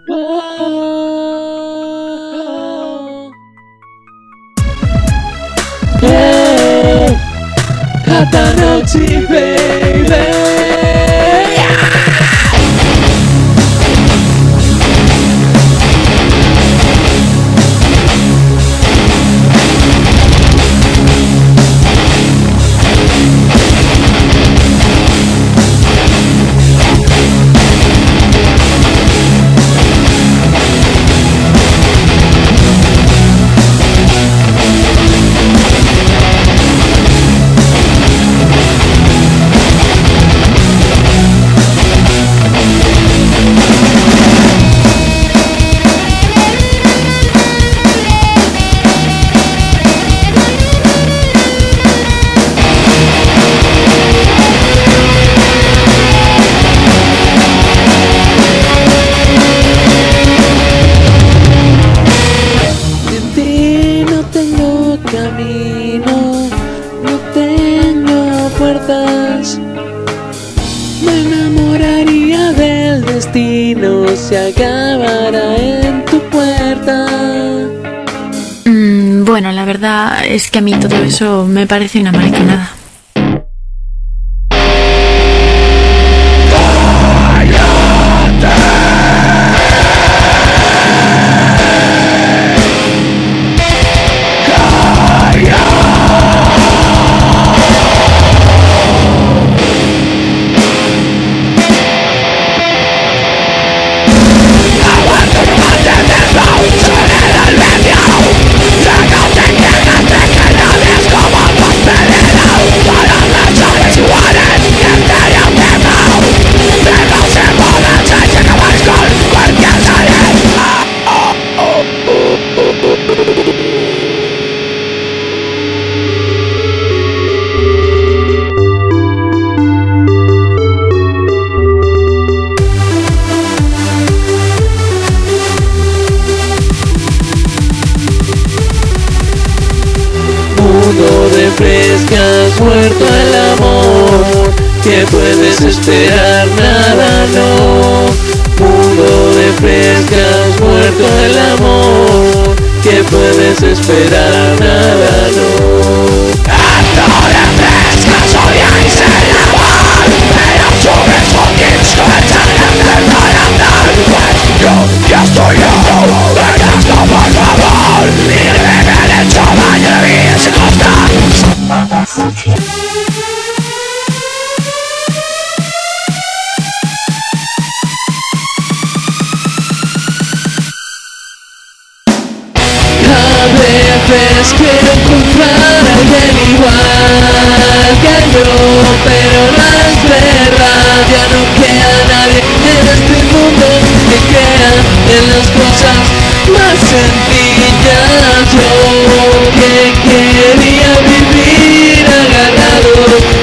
Yeah, Catanoxy, baby. Camino, no tengo puertas. Me enamoraría del destino si acabara en tu puerta. Bueno, la verdad es que a mí todo eso me parece una mariconada. Mundo de frescas, muerto el amor. ¿Qué puedes esperar? Nada, no. Mundo de frescas, muerto el amor. ¿Qué puedes esperar? Nada, no. Ando de frescas, odiáis el amor, pero subes fucking suelta para andar. Yo ya estoy harto de esto, por favor. Líbreme del hecho daño de mí sin costa. A veces quiero encontrar a alguien igual que yo, pero no es verdad. Ya no queda nadie en este mundo que crea en las cosas más sencillas. Yo que quería vivir agarrado